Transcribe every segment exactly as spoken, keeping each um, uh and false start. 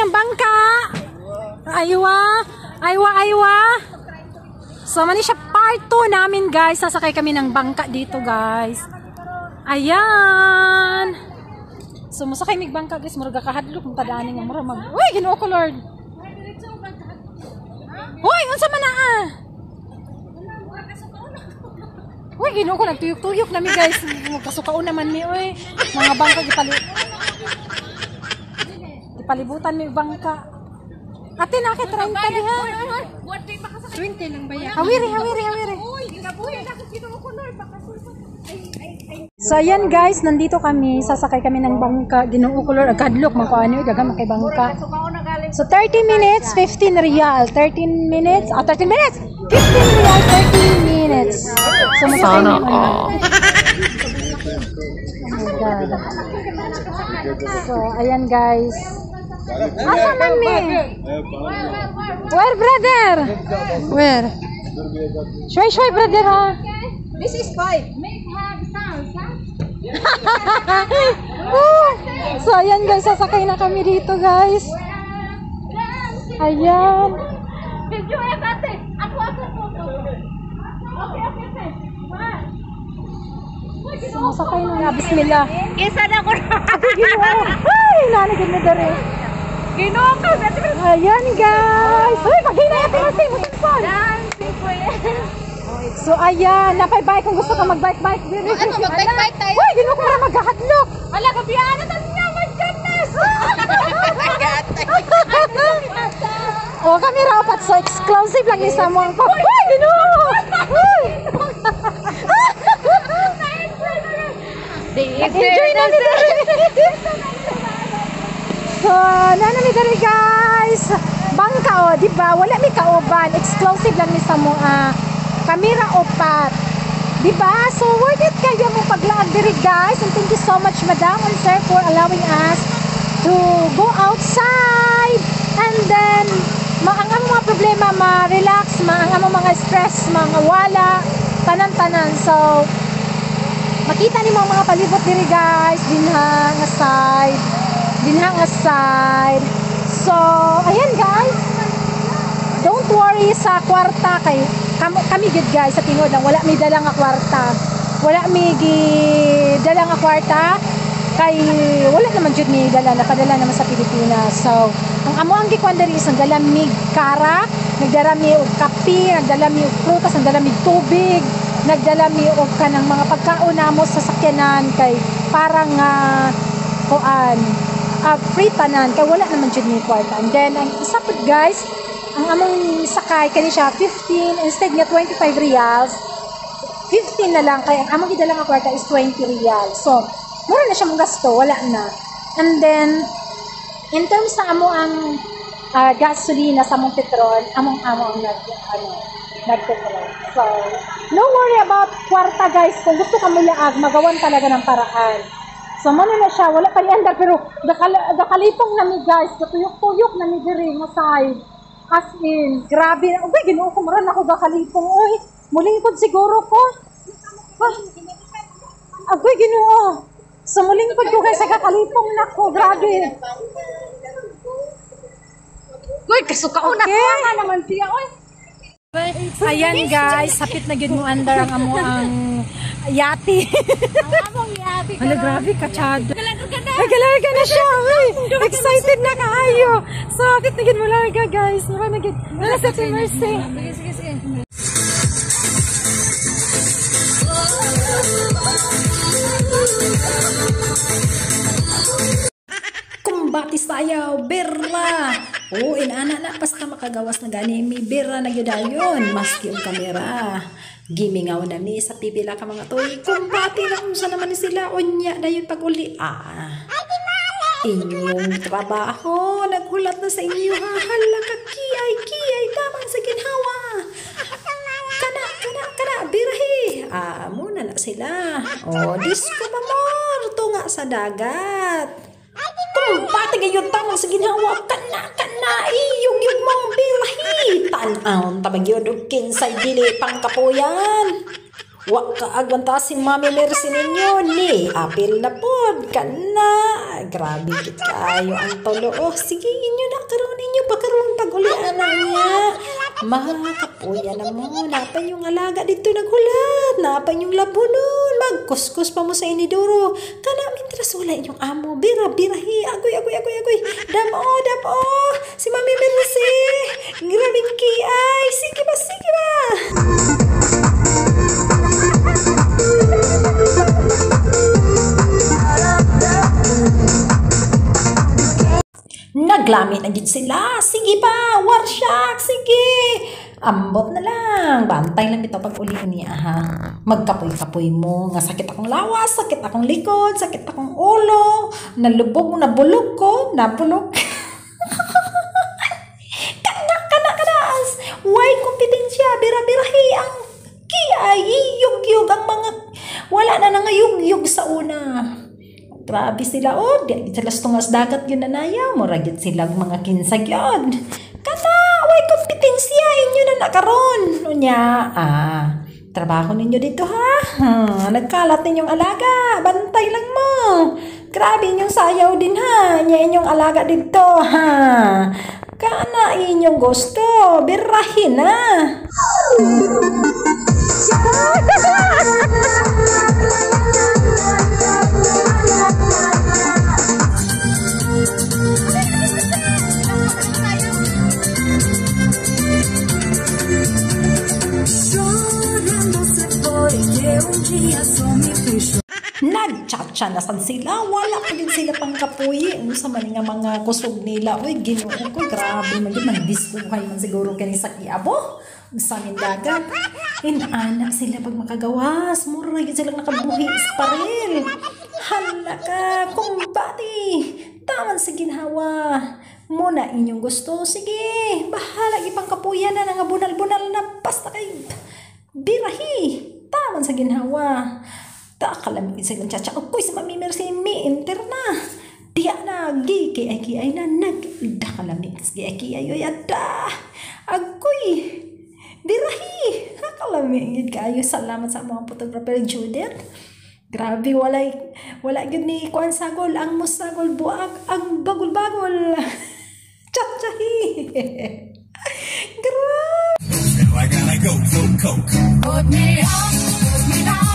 ng bangka. Aywa, aywa, aywa. So, mani siya part two namin, guys. Sasakay kami ng bangka dito, guys. Ayan. So, masakay mig bangka, guys. Muraga kahadlok. Matadaanin nga mura mag... Uy, Ginoo ko, Lord. Uy, unsa man na ah. Uy, Ginoo ko, nagtuyok-tuyok na mi, guys. Magkasukaon naman mi, uy. Mga bangka, gipali... Gipalibutan mi bangka. Ate, nakit treinta diha. twenty lang ba yan? Hawiri, hawiri, hawiri. So, ayan guys, nandito kami. Sasakay kami ng bangka. Ginoo ko, Lord. Agkadlok, magkaano yun. Daga makay bangka. So, thirty minutes, fifteen real. thirteen minutes, ah, thirteen minutes! fifteen real, thirteen minutes. So, masakay Sana naman. all. Oh my God. So, ayan guys. Asa man mi? Where, brother? Where? Shway, shway, brother, ha? This is five. Make have sounds, ha? So, ayan guys, sasakay na kami dito, guys. Ayan. Video ya kate. Aku aku foto. Okay, okay, okay. So, masakay na nga. Bismillah. Isa na ko na. Ate, Ginoo. Ay, nanagin na dari. Ginoo ka. Ayan, guys. Uy, pag-hinay natin kasi. Musimpan. So, ayan. Napay-bike kung gusto ka mag-bike-bike. Ano, mag-bike-bike tayo? Uy, Ginoo ko na magkahadlok. Wala, kabiyaan na tayo na. My goodness. Oh, kami rapat. So, exclusive lang isa mo. Uy, Ginoo. Uy. Enjoy na mi dari. So, nana mi dari guys. Bangka o, di ba? Wala mi kauban. Exclusive lang ni sa mo ah, kamera opat. Di ba? So, worth it kayo mo paglaag diri guys. And thank you so much, Madam and Sir, for allowing us to go outside. And then, maang ang mga problema, ma-relax, maang ang mga stress, mga wala, tanan-tanan. So, makita ni mga mga palibot diri guys, dinha nga side, dinha nga side. So, ayan guys. Don't worry sa kwarta kay kami, kami gid guys sa tingod lang wala mi dala nga kwarta. Wala mi gi dala nga kwarta kay wala naman jud mi dala napadala naman sa Pilipinas. So, ang amo ang gikuan diri is nagdala mi kara, nagdala mi og kape, nagdala mi og prutas, nagdala mi tubig, nagdala mi og kanang mga pagkaon namo sa sakyanan kay parang uh, kuan uh, free tanan kay wala naman jud mi kwarta. And then ang isa pud guys, ang among sakay kani siya fifteen instead nga twenty-five reals. fifteen na lang kay ang among gidala nga kwarta is twenty reals. So, mura na siya mong gasto, wala na. And then in terms na amo ang uh, gasolina sa among petrol, among amo ang nag ano nagpetrol. So, no worry about kwarta guys. Kung gusto ka mulaag, magawan talaga ng paraan. So, mano na siya. Wala pa ni andar. Pero, dakal dakalipong nami guys. Katuyok-tuyok nami diri nga side. As in, grabe. Uy, ginoo ko. Maran ako dakalipong. Uy, mulingkod siguro ko. Uy, ginoo. So, mulingkod ko guys sa kakalipong na ko. Grabe. Uy, kasukaon na. Okay. Nga naman siya, uy. Ayan guys, hapit na gid mo andar ang amo ang yati. Ang among yabi. Hala, grabe ka, Chad. Galarga ka na. Ay, galarga na siya. Uy, excited na kaayo. So, hapit na gid mo larga guys. Mura na gid. Wala sa mercy. Sige, sige, sige. Kumbatis tayo, berla. Oo, inana na, basta makagawas na gani, may berla na yudayon, maski yung kamera. Gimingaw na mi sa pipila ka mga toy, kumbati na kung saan naman sila, unya na yun pag uli. Ah, inyong trabaho, naghulat na sa inyo, hahala ka, kiyay, kiyay, damang sa ginhawa. Kana, kana, kana, birahi. Ah, muna na sila. O, disco mamor, tunga sa dagat. Kumpati ngayon tamang sa ginawa kana kana iyong yung mga birahi. Tanaw tabag yun og kinsay dili pang kapuyan. Wa kaagwanta si Mami Mercy ninyo ni. Apil na pod ka na. Grabe kit kayo ang tolo. Oh, sige inyo na karon inyo pagkaroon pag-ulian na niya. Makapuya na mo. Napan yung alaga dito naghulat. Napan yung labunon. Magkuskus pa mo sa iniduro. Kana mintras wala inyong amo. Bira, birahi. Agoy, agoy, agoy, agoy. Damo, damo. Si Mami Mercy. Grabing kiay. Sige ba, sige ba. Naglami na gid sila. Sige pa, warsyak, sige. Ambot na lang. Bantay lang ito pag uli niya ha. Magkapoy-kapoy mo. Nga sakit akong lawas, sakit akong likod, sakit akong ulo. Nalubog, nabulog ko, nabulog. Kana, kana, kanas. Why kompetensya? Bira-birahi ang kiyay. Yug-yug ang mga wala na nangayug-yug sa una. Grabe sila, oh, di sila tungas dagat yun na nayaw, moragit silang mga kinsag yun. Kata, way kompetensya, inyo na nakaroon. Unya, ah, trabaho ninyo dito ha, hmm, nagkalat ninyong alaga, bantay lang mo. Grabe inyong sayaw din ha, nya inyong alaga dito ha. Kana inyong gusto, birahin na. Nagchatcha na san sila, wala pa din sila pang kapuyi. Ano sa man nga mga kusog nila, uy ginoo ko, grabe man din, mandiskuhay man siguro kani sa kiabo sa amin dagat. Inaana sila pag makagawas, mura yun silang nakabuhi sa paril. Hala ka, kumbati, taman sa ginhawa. Muna inyong gusto, sige, bahala ipang kapuya na nga bunal-bunal na basta kay birahi, taman sa ginhawa. Takalamig silang chacha. Uy, si Mami Mercy, mi enter na. Diya na, gi, kay ay ay na, nag, dakalamig, gi ay ay ay ada. Agoy, birahi, nakalamig kayo. Salamat sa mga photographer Judith. Grabe, wala, wala yun ni Kuan Sagol, ang musagol buag, ang bagol-bagol. Chachahi. Grabe. Now I gotta go for coke. Put me up, put me down.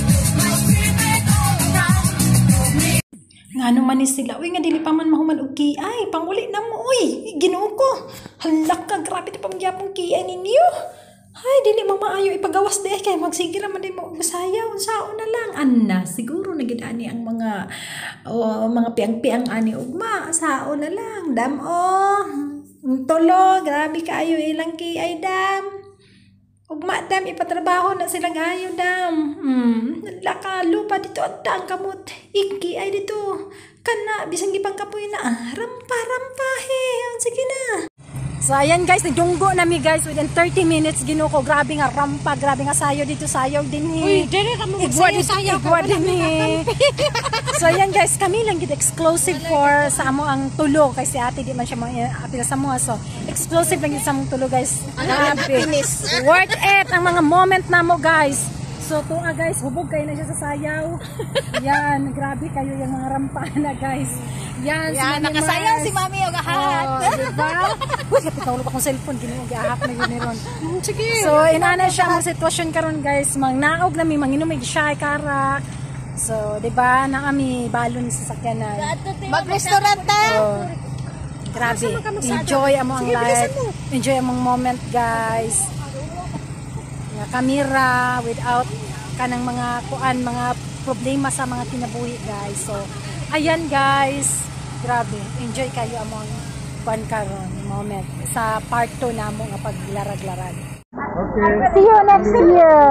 Nga naman ni sila, uy nga dili pa man mahuman og kiay, panguli na mo, uy, ginoo ko. Halak ka, grabe na pamgyapong kiay ninyo. Ay, dili mo maayo ipagawas de kay magsigira man din mo sayaw, sao na lang. Anna, siguro nagidani ang mga oh, mga piang-piang ani ugma, sao na lang. Dam oh, tolo, grabe kaayo ilang kiay dam. Ugma dam, ipatrabaho na sila ngayon dam. Hmm, laka lupa dito at ang kamot. Iki ay dito. Kana, bisang ipang kapoy na. Rampa, rampa he. Sige na. So ayan guys, nagdunggo nami guys within thirty minutes ginuko. Grabe nga rampa, grabe nga sayo dito, sayaw din he. Uy, dili ka mo magsayaw-sayaw Igwa din he. So ayan guys, kami lang gid exclusive for sa amo ang tulo kasi ate di man siya apil sa mga, so exclusive lang gid sa among tulo guys. Grabe. Worth it ang mga moment namo guys. So tuwa guys, hubog kayo na siya sa sayaw. Yan, grabe kayo yung mga rampa na guys. Yan, Yan, si nakasayaw Mars. si Mami og ahat. Oh, diba? Uy, kapit ako akong cellphone, ginuog ahap na yun ron. Sige. So, inana siya ang sitwasyon karon guys, mang naog na mi, manginom may siya karak. So, diba, na kami balon sa sakyanan. Mag-restaurant ta. So, grabe, enjoy among life. Enjoy among moment guys. Nga kamera without kanang mga kuan, mga problema sa mga kinabuhi guys. So, ayan guys. Grabe, enjoy kayo among kuan karon moment sa part two namo nga paglarag-larag. Okay. See you next year.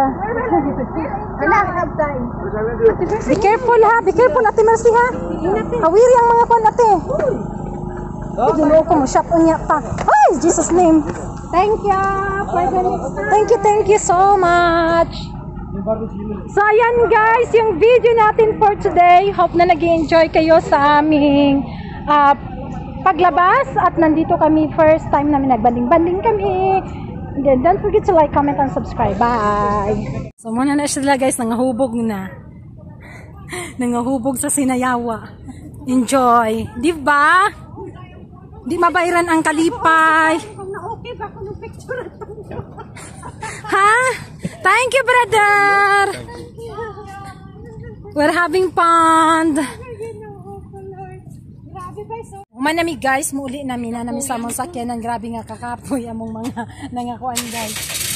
Be careful ha, be careful Ate Mercy ha. Hawiri ang mga kon ate. Ginoo ko mo shop unya pa. Ay, Jesus name. Thank you. Thank you, thank you so much. So ayan guys, yung video natin for today. Hope na nag-enjoy kayo sa aming uh, paglabas at nandito kami first time namin nagbanding-banding kami. And then don't forget to like, comment, and subscribe. Bye! So muna na sila guys, nangahubog na. Nangahubog sa Sinayawa. Enjoy. Di ba? Di mabairan ang kalipay. Ha? Thank you, brother. We're having fun. Manami guys, muli namin na namin sa mga sakyanan. Grabe nga kakapoy among mga nangakuan guys.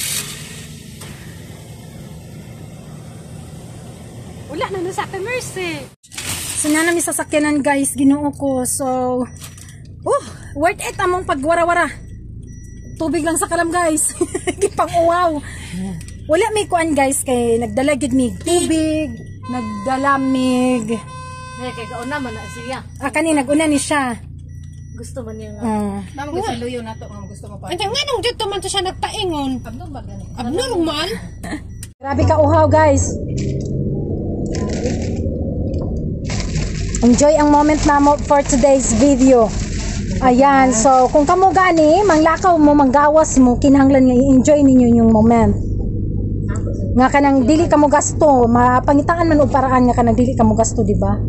Wala na na sa akin, Mercy. So na namin sa sakyanan guys, ginoo ko. So, oh, worth it among pagwara-wara. Tubig lang sa kalam guys. Gipang uwaw. Wala may kuan guys kay nagdalagid mig tubig, nagdalamig. Eh, kay kauna man na siya. Ah, kani naguna ni siya. Gusto man niya nga. Uh, Namo gusto luyo na to, nga gusto mo pa. Ang nga nung dito man to siya nagtaingon. Abnormal gani. Abnormal. Grabe ka uhaw guys. Enjoy ang moment na mo for today's video. Ayan, so kung kamo gani, manglakaw mo, manggawas mo, kinahanglan nga i-enjoy ninyo yung moment. Nga kanang dili ka mo gasto, mapangitaan man og paraan nga kanang dili ka mo gasto, di ba?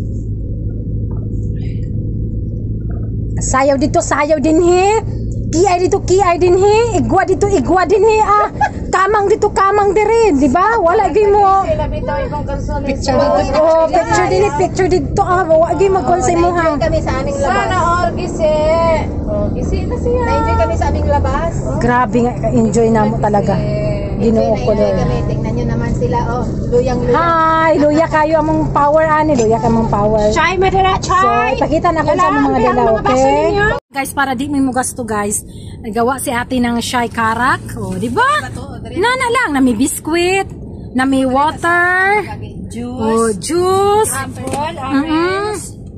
Sayaw dito, sayaw din he. Kiay dito, kiay din he. Igwa dito, igwa din he. Ah, kamang dito, kamang diri, di ba? Wala gyud mo. Picture Oh, picture din, picture dito. Ah, wala gyud magkonsay mo ha. kami sa aming labas. Sana all gisi. Oh, gisi na siya. Na-enjoy kami sa aming labas. Grabe nga, enjoy na mo talaga. Ginoo ko Enjoy Lord. kami. Tingnan nyo naman sila. Oh, luyang-luyang. Hi, luya kayo among power ani, luya ka among power. Chai, madara, So, ipakita na kung sa mga dalaw, okay? Guys, para di mo gasto guys, nagawa si ate ng shy karak. O, oh, di ba? Nana lang, na may biskwit, na may water, Juice. oh, juice, Apple, mm-mm.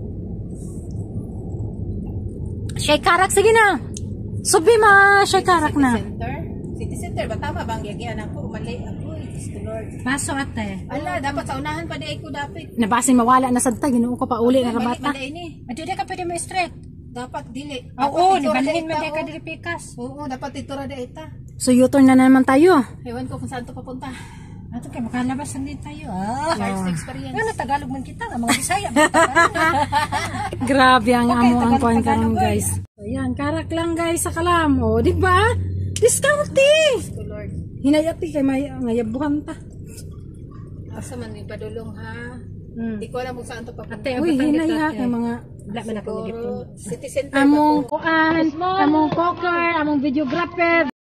Shy karak, sige na. Subi ma, shy karak na. Center. City Center ba? Tama ba ang gagyan ako? Mali ako. Diyos ko Lord. Paso ate. Ala, dapat sa unahan pa di ko dapat. Nabasin mawala na sa tag, ginoo ko pa uli na Mali, kabata. mali ini. Adi ka pwede mo straight. Dapat dili. Oo, Dapat nibalhin itura man di di ka ita, dili pikas. oh. Oo, dapat itura di ita. So, U-turn na naman tayo. Ewan ko kung saan to papunta. Ato kay makalabas din tayo. Ah. First experience. Ano Tagalog man kita, nga mga Bisaya. Grabe ang Okay, amo ang Tagalog, kuan karon Tagalog, guys. So, yan, karak lang guys sa kalam. O, di ba? Discount eh. Diyos ko Lord. Hinayati kay may ngayabuhan ta. Asa man may padulong ha. Hmm. Di ko alam kung saan to papunta. Ate, Uy, abot hinay ha ang kay mga Wala man ako nagipon. Siguro, City Center among ba to? kuan, among poker, among videographer.